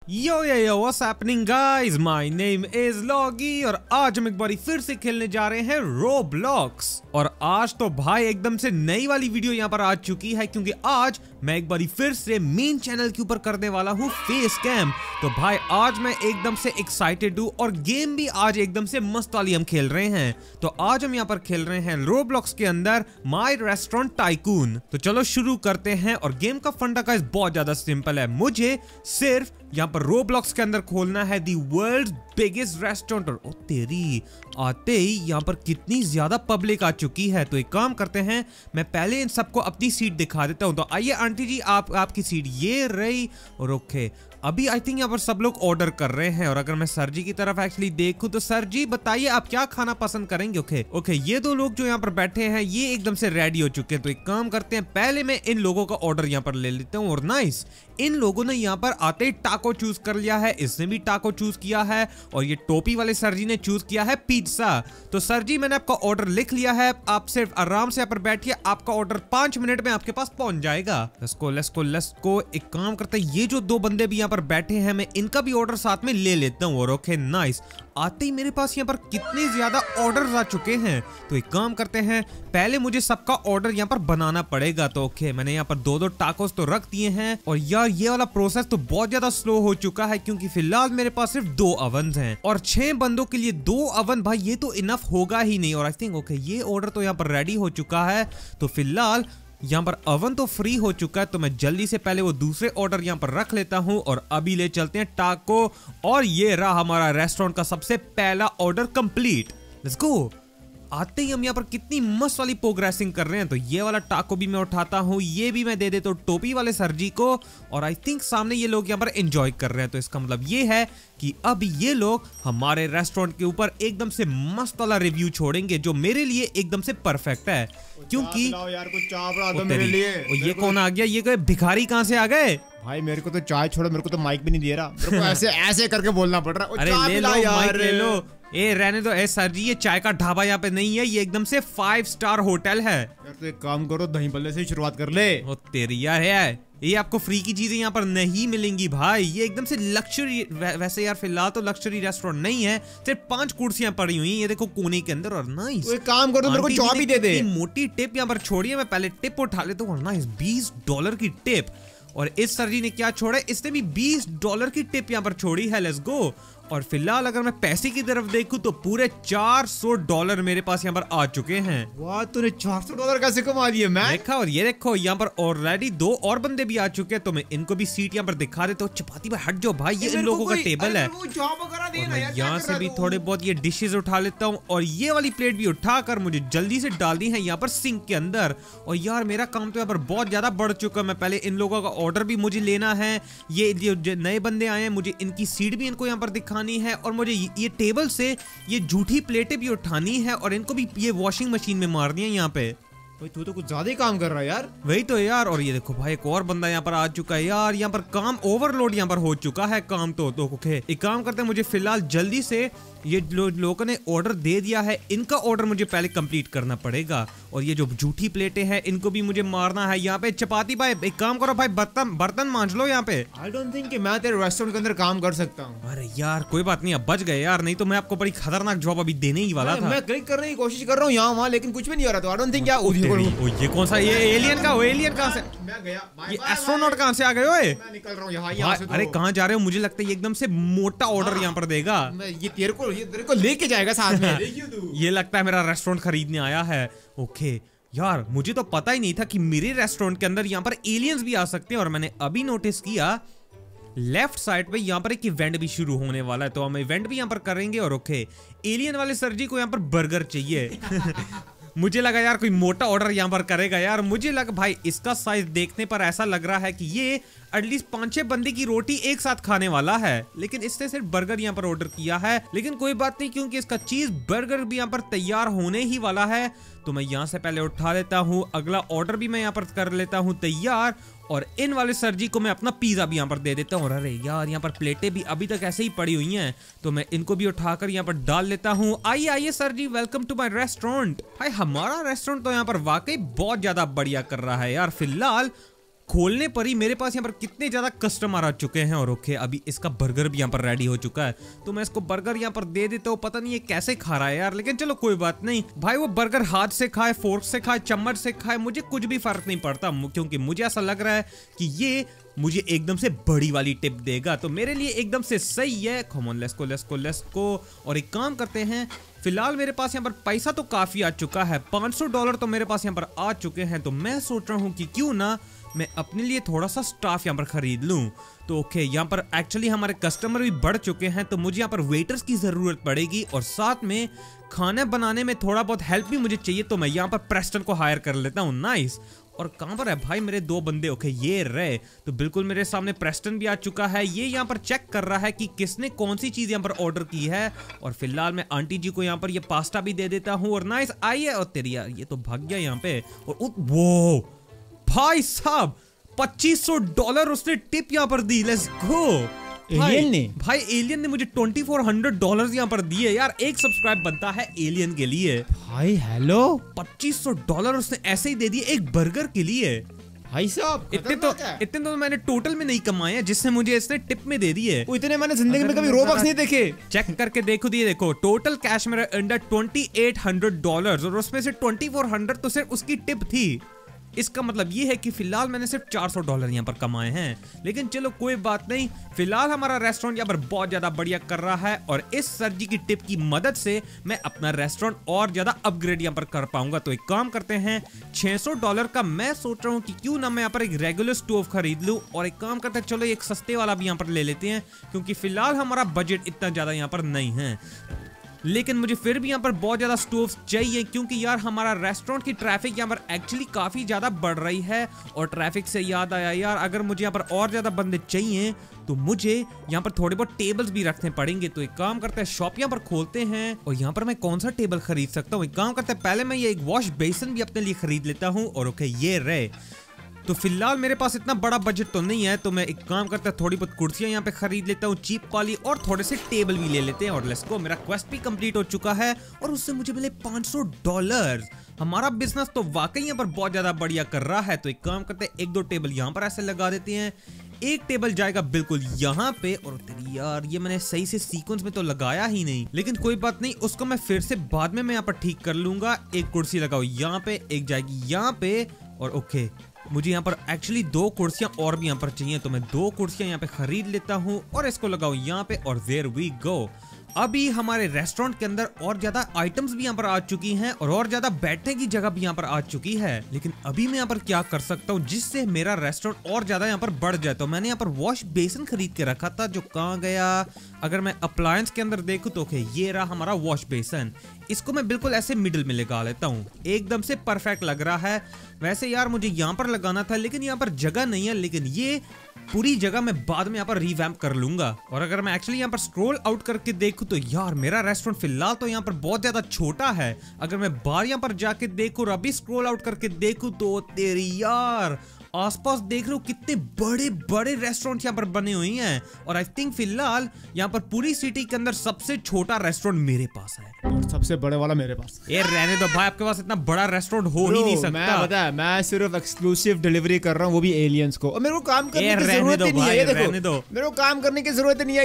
Yo what's happening guys, my name is Loggy और आज हम एक बारी फिर से खेलने जा रहे हैं रोब्लॉक्स। और आज तो भाई एकदम से नई वाली वीडियो यहाँ पर आ चुकी है क्योंकि आज मैं एक बारी फिर से मेन चैनल के ऊपर करने वाला हूँ फेस कैम। तो भाई आज मैं एकदम से एक्साइटेड हूँ और गेम भी आज एकदम से मस्त वाली हम खेल रहे हैं। तो आज हम यहाँ पर खेल रहे हैं रोब्लॉक्स के अंदर माय रेस्टोरेंट टाइकून। तो चलो शुरू करते हैं। और गेम का फंडा गाइस बहुत ज्यादा सिंपल है, मुझे सिर्फ यहाँ पर रोब्लॉक्स के अंदर खोलना है दी वर्ल्ड बिगेस्ट रेस्टोरेंट। और ओ तेरी, आते ही यहाँ पर कितनी ज्यादा पब्लिक आ चुकी है। तो एक काम करते हैं, मैं पहले इन सबको अपनी सीट दिखा देता हूँ। तो आइए आंटी जी, आपकी सीट ये रही। और ओके, अभी आई थिंक यहाँ पर सब लोग ऑर्डर कर रहे हैं। और अगर मैं सर जी की तरफ एक्चुअली देखूं तो सर जी बताइए आप क्या खाना पसंद करेंगे। ओके, ये दो लोग जो यहाँ पर बैठे हैं ये एकदम से रेडी हो चुके हैं। तो एक काम करते हैं, पहले मैं इन लोगों का ऑर्डर यहाँ पर ले लेता हूँ। और नाइस, इन लोगों ने यहाँ पर आते ही टाको चूज कर लिया है, इसने भी टाको चूज किया है और ये टोपी वाले सर जी ने चूज किया है पिज्जा। तो सर जी मैंने आपका ऑर्डर लिख लिया है, आप सिर्फ आराम से यहाँ पर बैठिए, आपका ऑर्डर 5 मिनट में आपके पास पहुंच जाएगा। Let's go. एक काम करते हैं, ये जो दो बंदे भी यहाँ पर बैठे हैं मैं इनका भी ऑर्डर साथ में ले लेता हूँ। और ओके नाइस, आते ही मेरे पास यहाँ पर कितने ज्यादा ऑर्डर्स आ चुके हैं। तो एक काम करते हैं, पहले मुझे सबका ऑर्डर यहाँ पर बनाना पड़ेगा। तो ओके, मैंने यहाँ पर दो टाकोस तो रख दिए हैं। और यार ये वाला प्रोसेस तो बहुत ज्यादा स्लो हो चुका है क्योंकि फिलहाल मेरे पास सिर्फ 2 अवन हैं और 6 बंदों के लिए 2 अवन, भाई ये तो इनफ होगा ही नहीं। और आई थिंक ओके, ये ऑर्डर तो यहाँ पर रेडी हो चुका है। तो फिलहाल यहाँ पर अवन तो फ्री हो चुका है, तो मैं जल्दी से पहले वो दूसरे ऑर्डर यहाँ पर रख लेता हूँ और अभी ले चलते हैं टाको। और ये रहा हमारा रेस्टोरेंट का सबसे पहला ऑर्डर कंप्लीट। Let's go. आते ही हम यहाँ पर कितनी मस्त वाली प्रोग्रेसिंग कर रहे हैं। तो ये वाला टाको भी मैं उठाता हूँ, ये भी मैं दे देता हूँ टोपी वाले सर जी को। और आई थिंक सामने ये लोग यहाँ पर एंजॉय कर रहे हैं। तो इसका मतलब ये है कि अब ये लोग हमारे रेस्टोरेंट के ऊपर एकदम से मस्त वाला रिव्यू छोड़ेंगे जो मेरे लिए एकदम से परफेक्ट है। क्योंकि यार कुछ चाय बना दो मेरे लिए। ये कौन आ गया? ये कोई भिखारी कहाँ से आ गए? भाई मेरे को तो चाय छोड़ो, मेरे को तो माइक भी नहीं दे रहा, मेरे को ऐसे ऐसे करके बोलना पड़ रहा है। अरे ले लो माइक, ले लो। ए रहने दो। ए सर जी, ये चाय का ढाबा यहाँ पे नहीं है, ये एकदम से 5 स्टार होटल है। यार तो एक काम करो, दही बल्ले से शुरुआत कर ले। ओ तेरी यार, है ये आपको फ्री की चीजें यहाँ पर नहीं मिलेंगी भाई, ये एकदम से लग्जरी। वैसे यार फिलहाल तो लग्जरी रेस्टोरेंट नहीं है, सिर्फ 5 कुर्सियां पड़ी हुई हैं, ये देखो कोने के अंदर। और नाइस, तो एक काम करो, मेरे को चाय भी दे दे। मोटी टिप यहाँ पर छोड़िए, मैं पहले टिप उठा लेता हूँ। नाइस, $20 की टिप। और इस सर जी ने क्या छोड़ा है? इसने भी $20 की टिप यहाँ पर छोड़ी है। Let's go. और फिलहाल अगर मैं पैसे की तरफ देखूं तो पूरे $400 मेरे पास यहाँ पर आ चुके हैं। वाह, तूने $400 कैसे कमा दिए मैं? देखा। और ये देखो यहाँ पर ऑलरेडी 2 और बंदे भी आ चुके हैं, तो मैं इनको भी सीट यहाँ पर दिखा देता हूँ। चपाती भाई हट जाओ भाई, ये इन लोगों का टेबल है। यहाँ से भी थोड़े बहुत ये डिशेज उठा लेता हूँ और ये वाली प्लेट भी उठाकर मुझे जल्दी से डाल दी है यहाँ पर सिंक के अंदर। और यार मेरा काम तो यहाँ पर बहुत ज्यादा बढ़ चुका है। मैं पहले इन लोगों का ऑर्डर भी मुझे लेना है, ये जो नए बंदे आए हैं मुझे इनकी सीट भी इनको यहाँ पर दिखानी है और मुझे ये टेबल से ये झूठी प्लेटें भी उठानी है और इनको भी ये वॉशिंग मशीन में मारनी है यहाँ पे। भाई तू तो कुछ ज्यादा ही काम कर रहा है यार। वही तो यार। और ये देखो भाई, एक और बंदा यहाँ पर आ चुका है। यार यहाँ पर काम ओवरलोड यहाँ पर हो चुका है काम तो ओके, एक काम करते हैं, मुझे फिलहाल जल्दी से ये लोगों ने ऑर्डर दे दिया है, इनका ऑर्डर मुझे पहले कंप्लीट करना पड़ेगा। और ये जो झूठी प्लेटें हैं इनको भी मुझे मारना है यहाँ पे। चपाती भाई एक काम करो भाई, बर्तन मांज लो यहाँ पे। आई डोंट थिंक कि मैं तेरे रेस्टोरेंट के अंदर काम कर सकता हूँ। अरे यार कोई बात नहीं, अब बच गए यार, नहीं तो मैं आपको बड़ी खतरनाक जॉब अभी देने ही वाला था। मैं क्लिक करने की कोशिश कर रहा हूँ यहाँ वहाँ, लेकिन कुछ भी नहीं हो रहा। तो आई डोंट थिंक ये कौन सा, ये एलियन का? एलियन कहाँ से? मैं गया। ये एस्ट्रोनॉट कहाँ से आ गए? ओए मैं निकल रहा हूँ यहाँ से। अरे कहाँ जा रहे हो? मुझे लगता है ये एकदम से मोटा ऑर्डर यहाँ पर देगा। ये तेरे को लेके जाएगा साथ में। ये लगता है मेरा रेस्टोरेंट खरीदने आया है। ओके यार, मुझे तो पता ही नहीं था कि मेरे रेस्टोरेंट के अंदर यहाँ पर एलियंस भी आ सकते हैं। और मैंने अभी नोटिस किया लेफ्ट साइड पे यहाँ पर एक इवेंट भी शुरू होने वाला है, तो हम इवेंट भी यहाँ पर करेंगे। और ओके, एलियन वाले सर जी को यहाँ पर बर्गर चाहिए। मुझे लगा यार कोई मोटा ऑर्डर यहाँ पर करेगा यार, मुझे लगा भाई इसका साइज देखने पर ऐसा लग रहा है कि ये एटलीस्ट 5-6 बंदे की रोटी एक साथ खाने वाला है, लेकिन इसने सिर्फ बर्गर यहाँ पर ऑर्डर किया है। लेकिन कोई बात नहीं, क्योंकि इसका चीज बर्गर भी यहाँ पर तैयार होने ही वाला है। तो मैं यहाँ से पहले उठा लेता हूँ, अगला ऑर्डर भी मैं यहाँ पर कर लेता हूँ तैयार। और इन वाले सर जी को मैं अपना पिज्जा भी यहाँ पर दे देता हूँ। और अरे यार यहाँ पर प्लेटें भी अभी तक ऐसे ही पड़ी हुई हैं, तो मैं इनको भी उठाकर यहाँ पर डाल लेता हूँ। आइए आइए sir ji, welcome to my restaurant. भाई हमारा रेस्टोरेंट तो यहाँ पर वाकई बहुत ज्यादा बढ़िया कर रहा है यार। फिलहाल खोलने पर ही मेरे पास यहाँ पर कितने ज्यादा कस्टमर आ चुके हैं। और ओके, अभी इसका बर्गर भी यहाँ पर रेडी हो चुका है, तो मैं इसको बर्गर यहाँ पर दे देता हूँ। पता नहीं ये कैसे खा रहा है यार, लेकिन चलो कोई बात नहीं भाई। वो बर्गर हाथ से खाए, फोर्क से खाए, चम्मच से खाए, मुझे कुछ भी फर्क नहीं पड़ता, क्योंकि मुझे ऐसा लग रहा है कि ये मुझे एकदम से बड़ी वाली टिप देगा, तो मेरे लिए एकदम से सही है। Come on, let's go. और एक काम करते हैं, फिलहाल मेरे पास यहाँ पर पैसा तो काफी आ चुका है, $500 तो मेरे पास यहाँ पर आ चुके हैं। तो मैं सोच रहा हूँ कि क्यों ना मैं अपने लिए थोड़ा सा स्टाफ यहाँ पर खरीद लूँ। तो ओके, यहाँ पर एक्चुअली हमारे कस्टमर भी बढ़ चुके हैं, तो मुझे यहाँ पर वेटर्स की जरूरत पड़ेगी और साथ में खाना बनाने में थोड़ा बहुत हेल्प भी मुझे चाहिए। तो मैं यहाँ पर प्रेस्टन को हायर कर लेता हूँ। नाइस। और कहाँ पर है भाई मेरे 2 बंदे? ओके, ये रहे। तो बिल्कुल मेरे सामने प्रेस्टन भी आ चुका है। ये यहाँ पर चेक कर रहा है कि किसने कौन सी चीज यहाँ पर ऑर्डर की है। और फिलहाल मैं आंटी जी को यहाँ पर ये पास्ता भी दे देता हूँ। और नाइस, आइए। और तेरी यार, ये तो भाग गया यहाँ पे। और वो भाई साहब, $2500 उसने टिप यहाँ पर दी। Let's go. भाई एलियन ने मुझे $2400 यहाँ पर दिए यार। एक सब्सक्राइब बनता है एलियन के लिए। भाई हेलो, $2500 उसने ऐसे ही दे दिए एक बर्गर के लिए। भाई साहब, इतने तो मैंने टोटल में नहीं कमाए हैं जिससे मुझे इसने टिप में दे दिए। इतने मैंने जिंदगी में कभी रोबक्स नहीं देखे। चेक करके देखो, दिए देखो, टोटल कैश मेरा अंडर $2800 और उसमें से 2400 तो सिर्फ उसकी टिप थी। इसका मतलब ये है कि फिलहाल मैंने सिर्फ $400 यहाँ पर कमाए हैं। लेकिन चलो कोई बात नहीं, फिलहाल हमारा रेस्टोरेंट यहाँ पर बहुत ज्यादा बढ़िया कर रहा है और इस सर जी की टिप की मदद से मैं अपना रेस्टोरेंट और ज्यादा अपग्रेड यहाँ पर कर पाऊंगा। तो एक काम करते हैं, $600 का मैं सोच रहा हूँ कि क्यों ना मैं यहाँ पर एक रेगुलर स्टोव खरीद लूँ। और एक काम करते हैं, चलो एक सस्ते वाला भी यहाँ पर ले लेते हैं, क्योंकि फिलहाल हमारा बजट इतना ज्यादा यहाँ पर नहीं है। लेकिन मुझे फिर भी यहाँ पर बहुत ज्यादा स्टोव्स चाहिए, क्योंकि यार हमारा रेस्टोरेंट की ट्रैफिक यहाँ पर एक्चुअली काफी ज्यादा बढ़ रही है। और ट्रैफिक से याद आया यार, अगर मुझे यहाँ पर और ज्यादा बंदे चाहिए तो मुझे यहाँ पर थोड़े बहुत टेबल्स भी रखने पड़ेंगे। तो एक काम करते हैं, शॉप यहाँ पर खोलते हैं। और यहाँ पर मैं कौन सा टेबल खरीद सकता हूँ? एक काम करते हैं, पहले मैं ये एक वॉश बेसिन भी अपने लिए खरीद लेता हूँ। और ओके, ये रहे। तो फिलहाल मेरे पास इतना बड़ा बजट तो नहीं है, तो मैं एक काम करता है, थोड़ी बहुत कुर्सियां यहाँ पे खरीद लेता हूँ चीप वाली, और थोड़े से टेबल भी ले लेते हैं। और लेट्स गो, मेरा क्वेस्ट भी कंप्लीट हो चुका है और उससे मुझे मिले $500। हमारा बिजनेस तो वाकई यहाँ पर बहुत ज्यादा बढ़िया कर रहा है। तो एक काम करते हैं, 1-2 टेबल यहाँ पर ऐसे लगा देते हैं। एक टेबल जाएगा बिल्कुल यहाँ पे। और तेरी यार, ये मैंने सही से सीक्वेंस में तो लगाया ही नहीं, लेकिन कोई बात नहीं, उसको मैं फिर से बाद में मैं यहाँ पर ठीक कर लूंगा। एक कुर्सी लगाओ यहाँ पे, एक जाएगी यहाँ पे। और ओके, मुझे यहाँ पर एक्चुअली 2 कुर्सियां और भी यहाँ पर चाहिए, तो मैं 2 कुर्सियां यहाँ पे खरीद लेता हूँ और इसको लगाओ यहाँ पे। और देयर वी गो। अभी हमारे रेस्टोरेंट के अंदर और ज्यादा आइटम्स भी यहाँ पर आ चुकी हैं और ज्यादा बैठने की जगह भी यहाँ पर आ चुकी है। लेकिन अभी मैं यहाँ पर क्या कर सकता हूँ जिससे मेरा रेस्टोरेंट और ज्यादा यहाँ पर बढ़ जाए? तो मैंने यहाँ पर वॉश बेसिन खरीद के रखा था, जो कहाँ गया? अगर मैं अप्लायंस के अंदर देखूँ तो ये रहा हमारा वॉश बेसिन। इसको मैं बिल्कुल ऐसे मिडिल में लगा लेता हूँ, एकदम से परफेक्ट लग रहा है। वैसे यार मुझे यहाँ पर लगाना था, लेकिन यहाँ पर जगह नहीं है। लेकिन ये पूरी जगह मैं बाद में यहाँ पर रिवैम्प कर लूंगा। और अगर मैं एक्चुअली यहाँ पर स्क्रॉल आउट करके देखूं तो यार मेरा रेस्टोरेंट फिलहाल तो यहाँ पर बहुत ज्यादा छोटा है। अगर मैं बाहर यहाँ पर जाके देखूं और अभी स्क्रॉल आउट करके देखूं तो तेरी यार, आसपास देख रहे हो कितने बड़े बड़े रेस्टोरेंट यहाँ पर बने हुए हैं। और आई थिंक फिलहाल यहाँ पर पूरी सिटी के अंदर सबसे छोटा रेस्टोरेंट मेरे पास है और सबसे बड़े वाला मेरे पास। ये रहने दो भाई, आपके पास इतना बड़ा रेस्टोरेंट हो ही नहीं सकता। मैं बता, मैं सिर्फ एक्सक्लूसिव डिलीवरी कर रहा हूँ, वो भी एलियंस को। और मेरे को काम करने की जरूरत ही नहीं है। ये देखो, मेरे को काम करने की जरूरत नहीं है।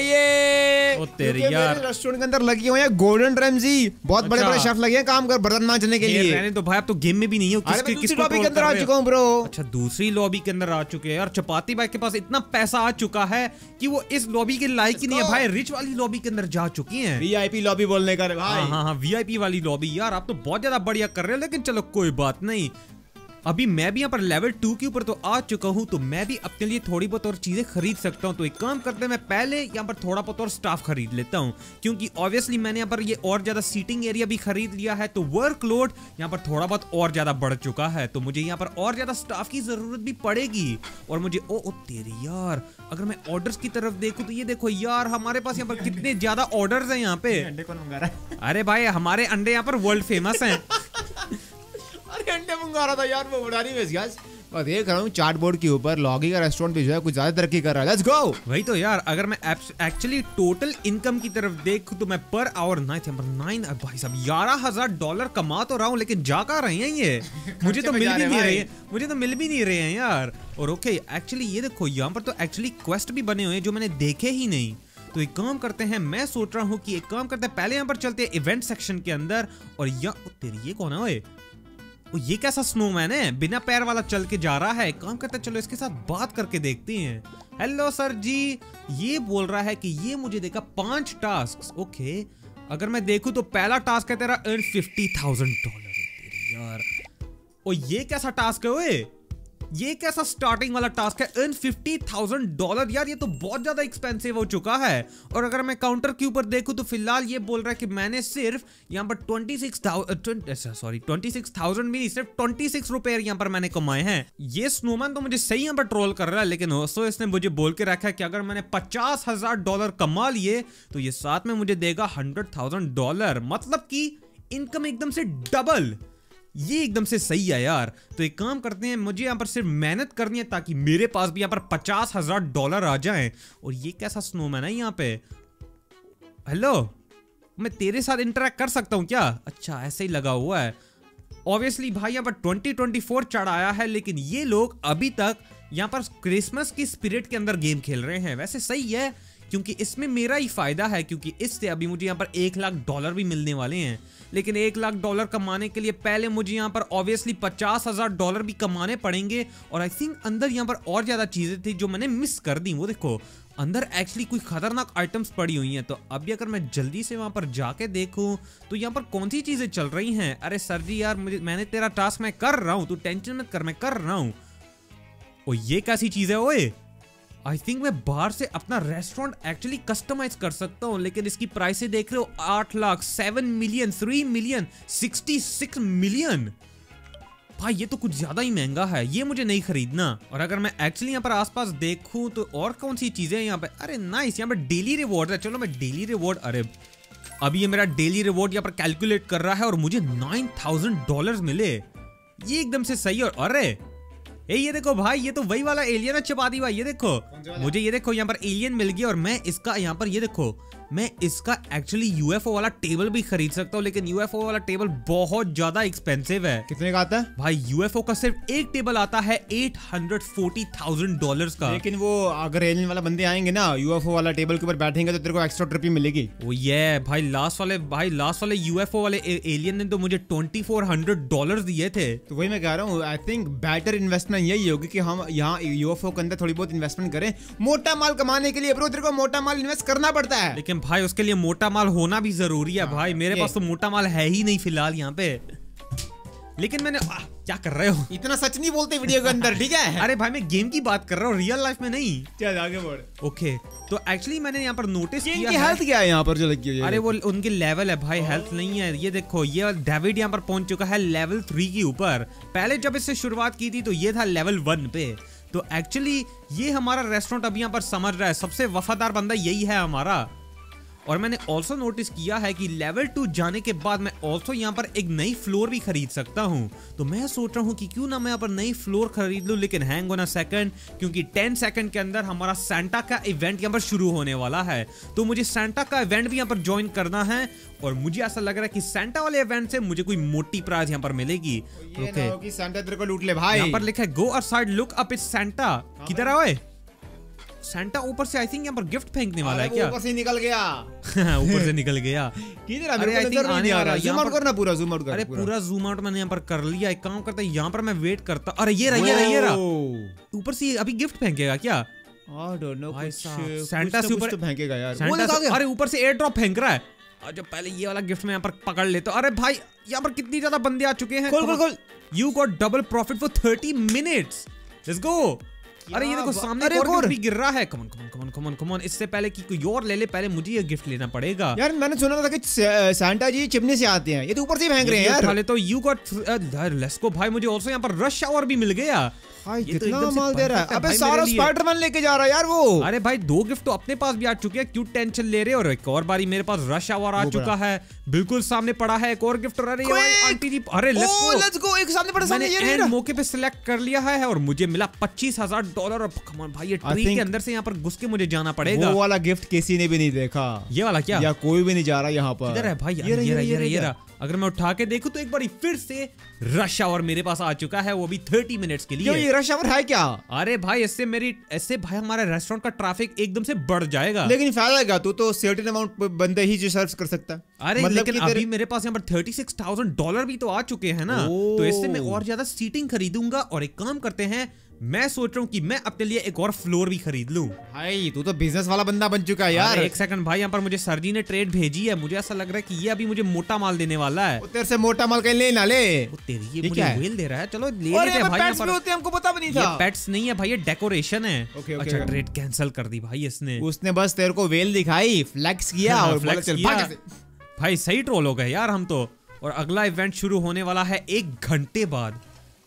ये तेरी यार, रेस्टोरेंट के अंदर लगे हुए हैं गोल्डन रैमजी, बहुत बड़े बड़े शेफ लगे हैं काम कर बर्तन मांजने के लिए। रहने दो भाई, आप तो गेम में भी नहीं हो। किस लॉबी के अंदर आ चुका हूँ ब्रो। अच्छा, दूसरी लॉबी के अंदर आ चुके हैं यार। चपाती भाई के पास इतना पैसा आ चुका है कि वो इस लॉबी के लायक ही नहीं है भाई, रिच वाली लॉबी के अंदर जा चुकी हैं। वीआईपी लॉबी बोलने का भाई। हाँ, वीआईपी वाली लॉबी। यार आप तो बहुत ज्यादा बढ़िया कर रहे हो, लेकिन चलो कोई बात नहीं। अभी मैं भी यहाँ पर लेवल 2 के ऊपर तो आ चुका हूँ, तो मैं भी अपने लिए थोड़ी बहुत और चीजें खरीद सकता हूँ। तो एक काम करते हैं, मैं पहले यहाँ पर थोड़ा बहुत और स्टाफ खरीद लेता हूँ, क्योंकि ऑब्वियसली मैंने यहाँ पर ये और ज्यादा सीटिंग एरिया भी खरीद लिया है। तो वर्कलोड यहाँ पर थोड़ा बहुत और ज्यादा बढ़ चुका है, तो मुझे यहाँ पर और ज्यादा स्टाफ की जरूरत भी पड़ेगी। और मुझे ओ तेरी यार, अगर मैं ऑर्डर्स की तरफ देखूँ तो ये देखो यार, हमारे पास यहाँ पर कितने ज्यादा ऑर्डर्स हैं यहाँ पे। अंडे कौन मंगा रहा है? अरे भाई, हमारे अंडे यहाँ पर वर्ल्ड फेमस हैं। अरे अंडे मंगा रहा था यार, वो उड़ानी में और देख रहा हूँ चार्ट बोर्ड के ऊपर लॉगी का रेस्टोरेंट भी जो है कुछ ज्यादा तरक्की कर रहा है। Let's go. वही तो यार, अगर मैं एक्चुअली टोटल इनकम की तरफ देखूं तो मैं पर आवर भाई साहब $11,000 कमा तो रहा हूँ, लेकिन जा कहाँ रहे हैं ये? मुझे तो मिल भी नहीं रहे हैं, मुझे तो मिल भी नहीं रहे हैं यार। और ओके एक्चुअली ये देखो यहाँ पर तो एक्चुअली क्वेस्ट भी बने हुए हैं जो मैंने देखे ही नहीं। तो एक काम करते हैं, मैं सोच रहा हूँ कि एक काम करते हैं, पहले यहाँ पर चलते हैं इवेंट सेक्शन के अंदर। और तेरी ये कौन है ओए? ये कैसा स्नोमैन है, बिना पैर वाला चल के जा रहा है। काम करते चलो इसके साथ बात करके देखते हैं। हेलो सर जी, ये बोल रहा है कि ये मुझे देगा 5 टास्क। ओके अगर मैं देखूं तो पहला टास्क है तेरा अर्न $50,000। यार ओ ये कैसा टास्क है ओए? ये कैसा स्टार्टिंग वाला टास्क है? अर्न $50,000। यार ये तो बहुत ज्यादा एक्सपेंसिव हो चुका है। और अगर मैं काउंटर के ऊपर देखूं तो फिलहाल ये बोल रहा है कि मैंने सिर्फ यहाँ पर 26,000 भी नहीं, सिर्फ 26 रुपए यहाँ पर मैंने कमाए हैं। ये स्नोमैन तो मुझे सही यहाँ पर ट्रोल कर रहा है, लेकिन दोस्तों इसने मुझे बोल के रखा है कि अगर मैंने $50,000 कमा लिए तो ये साथ में मुझे देगा $100,000। मतलब कि इनकम एकदम से डबल। ये एकदम से सही है यार। तो एक काम करते हैं, मुझे यहाँ पर सिर्फ मेहनत करनी है ताकि मेरे पास भी यहाँ पर $50,000 आ जाएं। और ये कैसा स्नोमैन है यहाँ पे? हेलो, मैं तेरे साथ इंटरेक्ट कर सकता हूँ क्या? अच्छा ऐसे ही लगा हुआ है। ऑब्वियसली भाई यहाँ पर 2024 चढ़ाया है, लेकिन ये लोग अभी तक यहाँ पर क्रिसमस की स्पिरिट के अंदर गेम खेल रहे हैं। वैसे सही है क्योंकि इसमें मेरा ही फायदा है, क्योंकि इससे अभी मुझे यहाँ पर $1,00,000 भी मिलने वाले हैं। लेकिन $1,00,000 कमाने के लिए पहले मुझे यहाँ पर ऑब्वियसली $50,000 भी कमाने पड़ेंगे। और आई थिंक अंदर यहाँ पर और ज्यादा चीजें थी जो मैंने मिस कर दी। वो देखो अंदर एक्चुअली कोई खतरनाक आइटम्स पड़ी हुई हैं। तो अभी अगर मैं जल्दी से वहां पर जाके देखूं तो यहाँ पर कौन सी चीजें चल रही हैं। अरे सर जी यार, मैंने तेरा टास्क मैं कर रहा हूँ, तू टेंशन मत कर, मैं कर रहा हूँ। और ये कैसी चीज है ओए? आई थिंक मैं बाहर से अपना रेस्टोरेंट एक्चुअली कस्टमाइज कर सकता हूँ, लेकिन इसकी प्राइस देख रहे हो 8 लाख, 7 मिलियन, 3 मिलियन, 66 मिलियन। भाई ये तो कुछ ज्यादा ही महंगा है, ये मुझे नहीं खरीदना। और अगर मैं एक्चुअली यहाँ पर आसपास देखूं तो और कौन सी चीजें हैं यहाँ पे? अरे नाइस, यहाँ पर डेली रिवॉर्ड है। चलो मैं डेली रिवॉर्ड, अरे अभी ये मेरा डेली रिवॉर्ड यहाँ पर कैलकुलेट कर रहा है और मुझे $9,000 मिले। ये एकदम से सही। और अरे ये देखो भाई, ये तो वही वाला एलियन है चपाती भाई। ये देखो मुझे, ये देखो यहाँ पर एलियन मिल गया। और मैं इसका यहाँ पर, ये देखो मैं इसका एक्चुअली यूएफओ वाला टेबल भी खरीद सकता हूँ, लेकिन यूएफओ वाला टेबल बहुत ज्यादा एक्सपेंसिव है। कितने का आता है भाई? यूएफओ का सिर्फ एक टेबल आता है $840,000 का। लेकिन वो अगर एलियन वाला बंदे आएंगे ना यूएफओ वाला टेबल के ऊपर बैठेंगे तो तेरे को एक्स्ट्रा ट्रिप ही मिलेगी। ओ ये भाई लास्ट वाले यूएफओ वाले एलियन ने तो मुझे $2,400 दिए थे। तो वही मैं कह रहा हूँ, आई थिंक बेटर इन्वेस्टमेंट यही होगी कि हम यहाँ यूएफओ के अंदर थोड़ी बहुत इन्वेस्टमेंट करें मोटा माल कमाने के लिए। ब्रो तेरे को मोटा माल इन्वेस्ट करना पड़ता है, लेकिन भाई उसके लिए मोटा माल होना भी जरूरी है। भाई मेरे पास तो मोटा माल है ही नहीं फिलहाल यहाँ पे। लेकिन मैंने क्या कर रहे हो? इतना सच नहीं बोलते वीडियो के अंदर, ठीक है? अरे भाई मैं गेम की बात कर रहा हूँ, रियल लाइफ में नहीं। चल आगे बढ़। ओके तो एक्चुअली मैंने यहाँ पर नोटिस किया है हेल्थ क्या है यहाँ पर जो लगी हुई है। अरे वो उनके लेवल है भाई, हेल्थ नहीं है। ये देखो ये डेविड यहाँ पर पहुंच चुका है लेवल 3 के ऊपर। पहले जब इससे शुरुआत की थी तो ये था लेवल 1 पे। तो एक्चुअली ये हमारा रेस्टोरेंट अभी यहाँ पर समझ रहा है, सबसे वफादार बंदा यही है हमारा। और मैंने ऑल्सो नोटिस किया है कि लेवल 2 जाने के बाद मैं ऑल्सो यहाँ पर एक नई फ्लोर भी खरीद सकता हूँ। तो मैं सोच रहा हूँ कि क्यों ना मैं यहाँ पर नई फ्लोर खरीद लूँ। लेकिन हैंग ऑन अ सेकंड, क्योंकि 10 सेकंड के अंदर हमारा सैंटा का इवेंट यहाँ पर शुरू होने वाला है। तो मुझे सैंटा का इवेंट भी यहाँ पर ज्वाइन करना है। और मुझे ऐसा लग रहा है कि सैंटा वाले इवेंट से मुझे कोई मोटी प्राइज यहाँ पर मिलेगी। ओके सैंटा तेरे को लूट ले भाई। यहाँ पर लिखा है go aside look up it's Santa. किधर है सैंटा? ऊपर से आई थिंक यहाँ पर गिफ्ट फेंकने वाला है क्या? ऊपर से निकल गया। ऊपर से निकल गया। किधर है? मेरे को नजर नहीं आ रहा। जूम आउट करना, पूरा जूम आउट कर। अरे पूरा जूम आउट मैंने यहाँ पर कर लिया। एक काम करता है, यहाँ पर मैं वेट करता। अरे ये रहा। ऊपर से अभी गिफ्ट फेंकेगा क्या? आई डोंट नो, सैंटा से ऊपर फेंकेगा यार। अरे ऊपर से एयर ड्रॉप फेंक रहा है। जो पहले ये वाला गिफ्ट मैं यहाँ पर पकड़ लेता हूँ। अरे भाई यहाँ पर कितनी ज्यादा बंदे आ चुके हैं। खोल। You got double profit for 30 minutes. Let's go. अरे ये देखो सामने एक और भी गिर रहा है। Come on. इससे पहले कि कोई और ले ले, पहले मुझे ये गिफ्ट लेना पड़ेगा। यार मैंने सुना था कि सैंटा जी चिमनी से आते हैं, ये तो ऊपर से फेंक रहे हैं यार। तो यू गॉट लेट्स गो भाई। मुझे ऑल्सो यहाँ पर रश आवर भी मिल गया। भाई कितना माल दे रहा है। अबे सारा स्पाइडरमैन लेके जा रहा है यार वो। अरे भाई 2 गिफ्ट तो अपने पास भी आ चुके हैं, क्यों टेंशन ले रहे हो? और एक और बारी मेरे पास रश आवर आ चुका है। बिल्कुल सामने पड़ा है एक और गिफ्ट। अरे आंटी जी, अरे लेट्स गो, एक सामने पड़ा, सामने ये रहा। मौके पे सिलेक्ट कर लिया है और मुझे मिला $25,000। और कमान भाई, ये ट्री के अंदर से यहाँ पर घुस के मुझे जाना पड़ेगा। वो वाला गिफ्ट किसी ने भी नहीं देखा। ये वाला क्या? या कोई भी नहीं जा रहा यहाँ पर। इधर है भाई, ये रहा। अगर मैं उठा के देखूं तो एक बार फिर से रश आवर मेरे पास आ चुका है, वो भी 30 मिनट्स के लिए। ये रश आवर है क्या? अरे भाई, ऐसे भाई हमारे रेस्टोरेंट का ट्रैफिक एकदम से बढ़ जाएगा। लेकिन फायदा क्या, तू तो सर्टेन अमाउंट बंदे ही सर्व कर सकता है। अरे मतलब लेकिन अभी मेरे पास यहाँ पर $36,000 भी तो आ चुके हैं ना, तो इससे मैं और ज्यादा सीटिंग खरीदूंगा। और एक काम करते हैं, मैं सोच रहा हूँ कि मैं अपने लिए एक और फ्लोर भी खरीद लूं। भाई तू तो बिजनेस वाला बंदा बन चुका है यार। एक सेकंड भाई, यहाँ पर मुझे सर जी ने ट्रेड भेजी है। मुझे ऐसा लग रहा है कि ये अभी मुझे मोटा माल देने वाला है। तेरे से मोटा माल कहीं ले ना ले। तेरी ये मुझे व्हील दे रहा है। चलो ले लेते हैं भाई। पेट्स भी होते हैं, हमको पता भी नहीं था। ये पेट्स नहीं है भाई, ये डेकोरेशन है। अच्छा, ट्रेड कैंसिल कर दी भाई इसने। उसने बस तेरे को व्हील दिखाई, फ्लेक्स किया और बोला चल भाग। भाई सही ट्रोल हो गए यार हम तो। और अगला इवेंट शुरू होने वाला है 1 घंटे बाद।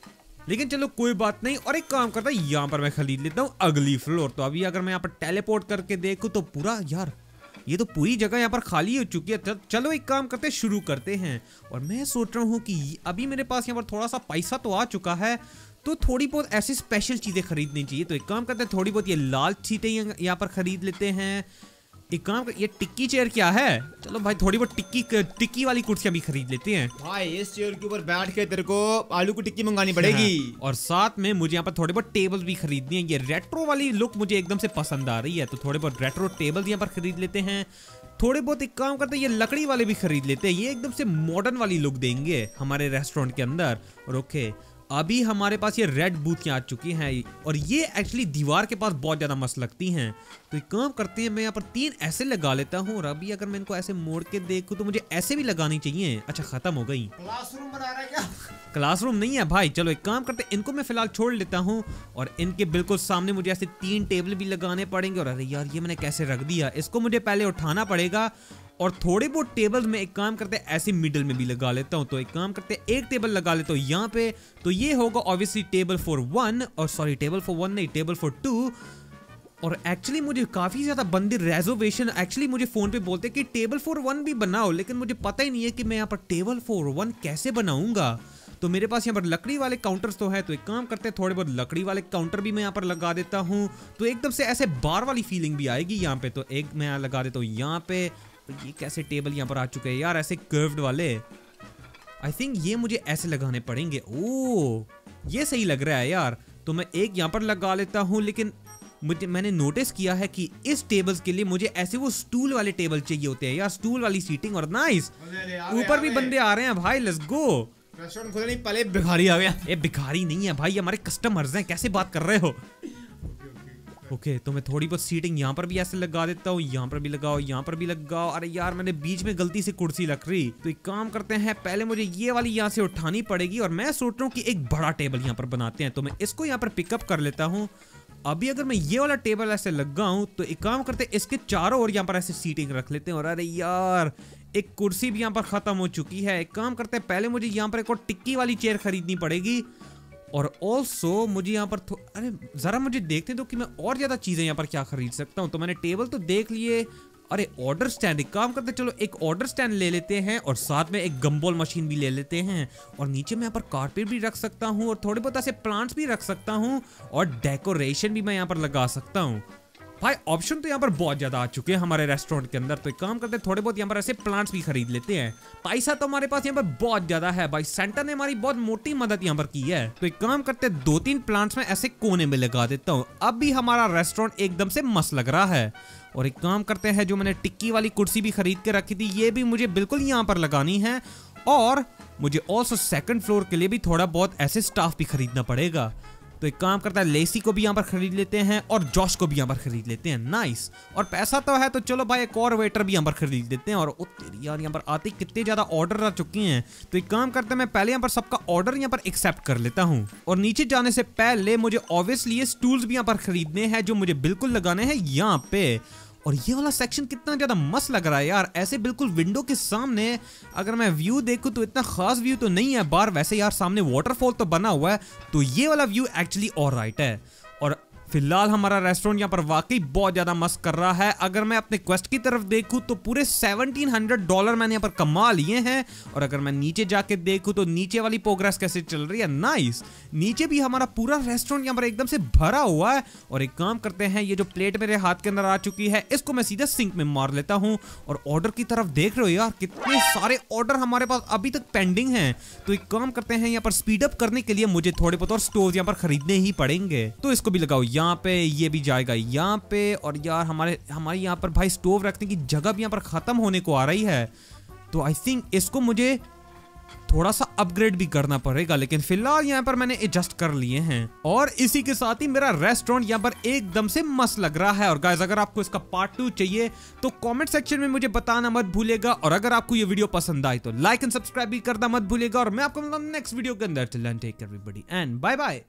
लेकिन चलो कोई बात नहीं। और एक काम करता है, यहाँ पर मैं खरीद लेता हूँ अगली फ्लोर। तो अभी अगर मैं यहाँ पर टेलीपोर्ट करके देखूँ तो पूरा यार, ये तो पूरी जगह यहाँ पर खाली हो चुकी है। चलो एक काम करते, शुरू करते हैं। और मैं सोच रहा हूँ कि अभी मेरे पास यहाँ पर थोड़ा सा पैसा तो आ चुका है, तो थोड़ी बहुत ऐसी स्पेशल चीजें खरीदनी चाहिए। तो एक काम करते हैं, थोड़ी बहुत ये लाल सीटें यहाँ पर खरीद लेते हैं। एक काम कर, ये टिक्की चेयर क्या है? चलो भाई थोड़ी बहुत टिक्की वाली कुर्सियां भी खरीद लेते हैं। भाई इस चेयर के ऊपर बैठ के तेरे को आलू की टिक्की मंगानी पड़ेगी। और साथ में मुझे यहाँ पर थोड़े बहुत टेबल भी खरीदनी है। ये रेट्रो वाली लुक मुझे एकदम से पसंद आ रही है, तो थोड़े बहुत रेट्रो टेबल यहाँ पर खरीद लेते हैं। थोड़े बहुत एक काम करते हैं, ये लकड़ी वाले भी खरीद लेते हैं। ये एकदम से मॉडर्न वाली लुक देंगे हमारे रेस्टोरेंट के अंदर। और ओके, अभी हमारे पास ये रेड बूथ आ चुकी हैं और ये एक्चुअली दीवार के पास बहुत ज्यादा मस्त लगती हैं। तो एक काम करते हैं, मैं यहाँ पर 3 ऐसे लगा लेता हूँ। और अभी अगर मैं इनको ऐसे मोड़ के देखूँ तो मुझे ऐसे भी लगानी चाहिए। अच्छा, खत्म हो गई। क्लासरूम बना रहा है क्या? क्लासरूम नहीं है भाई। चलो एक काम करते हैं, इनको मैं फिलहाल छोड़ लेता हूँ। और इनके बिल्कुल सामने मुझे ऐसे 3 टेबल भी लगाने पड़ेंगे। और अरे यार, ये मैंने कैसे रख दिया, इसको मुझे पहले उठाना पड़ेगा। और थोड़े बहुत टेबल में एक काम करते हैं, ऐसे मिडिल में भी लगा लेता हूँ। तो एक काम करते हैं, एक टेबल लगा लेता हूँ यहाँ पे। तो ये होगा ऑब्वियसली टेबल फॉर 1, और सॉरी टेबल फॉर 1 नहीं, टेबल फॉर 2। और एक्चुअली मुझे काफी ज्यादा बंदे रिजर्वेशन एक्चुअली मुझे फोन पे बोलते हैं कि टेबल फॉर 1 भी बनाओ, लेकिन मुझे पता ही नहीं है कि मैं यहाँ पर टेबल फॉर 1 कैसे बनाऊंगा। तो मेरे पास यहाँ पर लकड़ी वाले काउंटर्स तो है, तो एक काम करते हैं, थोड़े बहुत लकड़ी वाले काउंटर भी मैं यहाँ पर लगा देता हूँ। तो एकदम से ऐसे बार वाली फीलिंग भी आएगी यहाँ पे। तो एक मैं यहाँ लगा देता हूँ यहाँ पे। तो ये कैसे टेबल यहाँ पर आ चुके हैं यार, ऐसे कर्व्ड वाले। आई थिंक ये मुझे ऐसे लगाने पड़ेंगे। ओह, ये सही लग रहा है यार। तो मैं एक यहाँ पर लगा लेता हूँ। लेकिन मैंने नोटिस किया है कि इस टेबल्स के लिए मुझे ऐसे वो स्टूल वाले टेबल चाहिए होते हैं यार, स्टूल वाली सीटिंग। और नाइस, ऊपर भी बंदे आ रहे हैं भाई, लेट्स गो। रेस्टोरेंट खुला नहीं, पहले भिखारी आ गया। ये भिखारी नहीं है भाई, हमारे कस्टमर्स हैं, कैसे बात कर रहे हो। ओके, तो मैं थोड़ी बहुत सीटिंग यहाँ पर भी ऐसे लगा देता हूँ, यहाँ पर भी लगाओ, यहाँ पर भी लगाओ। अरे यार, मैंने बीच में गलती से कुर्सी रख रही। तो एक काम करते हैं, पहले मुझे ये वाली यहाँ से उठानी पड़ेगी। और मैं सोच रहा हूँ कि एक बड़ा टेबल यहाँ पर बनाते हैं। तो मैं इसको यहाँ पर पिकअप कर लेता हूँ। अभी अगर मैं ये वाला टेबल ऐसे लगाऊं तो एक काम करते हैं, इसके चारों ओर यहाँ पर ऐसे सीटिंग रख लेते हैं। और अरे यार, एक कुर्सी भी यहाँ पर खत्म हो चुकी है। एक काम करते हैं, पहले मुझे यहाँ पर एक और टिक्की वाली चेयर खरीदनी पड़ेगी। और ऑल्सो मुझे यहाँ पर अरे जरा मुझे देखते दो कि मैं और ज्यादा चीजें यहाँ पर क्या खरीद सकता हूँ। तो मैंने टेबल तो देख लिए। अरे ऑर्डर स्टैंड, एक काम करते, चलो एक ऑर्डर स्टैंड ले लेते हैं। और साथ में एक गम्बॉल मशीन भी ले लेते हैं। और नीचे मैं यहाँ पर कारपेट भी रख सकता हूँ, और थोड़े बहुत ऐसे प्लांट्स भी रख सकता हूँ, और डेकोरेशन भी मैं यहाँ पर लगा सकता हूँ। भाई ऑप्शन तो यहाँ पर बहुत ज्यादा आ चुके हैं हमारे रेस्टोरेंट के अंदर। तो एक काम करते हैं, थोड़े बहुत यहाँ पर ऐसे प्लांट्स भी खरीद लेते हैं। पैसा तो हमारे पास यहाँ पर बहुत ज्यादा है भाई, सेंटर ने हमारी बहुत मोटी मदद यहाँ पर की है। तो एक काम करते हैं, 2-3 प्लांट्स में ऐसे कोने में लगा देता हूँ। अब भी हमारा रेस्टोरेंट एकदम से मस्त लग रहा है। और एक काम करते हैं, जो मैंने टिक्की वाली कुर्सी भी खरीद के रखी थी, ये भी मुझे बिल्कुल यहाँ पर लगानी है। और मुझे ऑल्सो 2nd फ्लोर के लिए भी थोड़ा बहुत ऐसे स्टाफ भी खरीदना पड़ेगा। तो एक काम करता है, लेसी को भी यहाँ पर खरीद लेते हैं, और जॉश को भी यहाँ पर खरीद लेते हैं। नाइस, और पैसा तो है, तो चलो भाई एक और वेटर भी यहाँ पर खरीद लेते हैं। और तेरी यार, यहाँ पर आते कितने ज्यादा ऑर्डर आ चुके हैं। तो एक काम करते हैं, मैं पहले यहाँ पर सबका ऑर्डर यहाँ पर एक्सेप्ट कर लेता हूँ। और नीचे जाने से पहले मुझे ऑब्वियसली ये स्टूल्स भी यहाँ पर खरीदने हैं, जो मुझे बिल्कुल लगाने हैं यहाँ पे। और ये वाला सेक्शन कितना ज्यादा मस्त लग रहा है यार, ऐसे बिल्कुल विंडो के सामने। अगर मैं व्यू देखूं तो इतना खास व्यू तो नहीं है बाहर, वैसे यार सामने वाटरफॉल तो बना हुआ है, तो ये वाला व्यू एक्चुअली ऑलराइट है। और फिलहाल हमारा रेस्टोरेंट यहाँ पर वाकई बहुत ज्यादा मस्त कर रहा है। अगर मैं अपने क्वेस्ट की तरफ देखूं तो पूरे $1700 मैंने यहाँ पर कमा लिए हैं। और अगर मैं नीचे जाके देखूं तो नीचे वाली प्रोग्रेस कैसे चल रही है, नाइस। नीचे भी हमारा पूरा रेस्टोरेंट यहाँ पर एकदम से भरा हुआ है। और एक काम करते हैं, ये जो प्लेट मेरे हाथ के अंदर आ चुकी है इसको मैं सीधा सिंक में मार लेता हूँ। और ऑर्डर की तरफ देख रहे हो यार, कितने सारे ऑर्डर हमारे पास अभी तक पेंडिंग हैं। तो एक काम करते हैं, यहाँ पर स्पीड अप करने के लिए मुझे थोड़े बहुत और स्टोव यहाँ पर खरीदने ही पड़ेंगे। तो इसको भी लगाओ यहाँ पे, ये भी जाएगा यहाँ पे। और यार हमारे यहाँ पर भाई स्टोव रखने की जगह भी यहाँ पर खत्म होने को आ रही है। तो आई थिंक इसको मुझे थोड़ा सा अपग्रेड भी करना पड़ेगा, लेकिन फिलहाल यहाँ पर मैंने एडजस्ट कर लिए हैं। और इसी के साथ ही मेरा रेस्टोरेंट यहाँ पर एकदम से मस्त लग रहा है। और गाइस, अगर आपको इसका पार्ट 2 चाहिए तो कमेंट सेक्शन में मुझे बताना मत भूलिएगा। और अगर आपको ये वीडियो पसंद आई तो लाइक एंड सब्सक्राइब भी करना मत भूलिएगा। और मैं आपको मिलूंगा नेक्स्ट वीडियो के अंदर। Till then take care everybody and bye bye.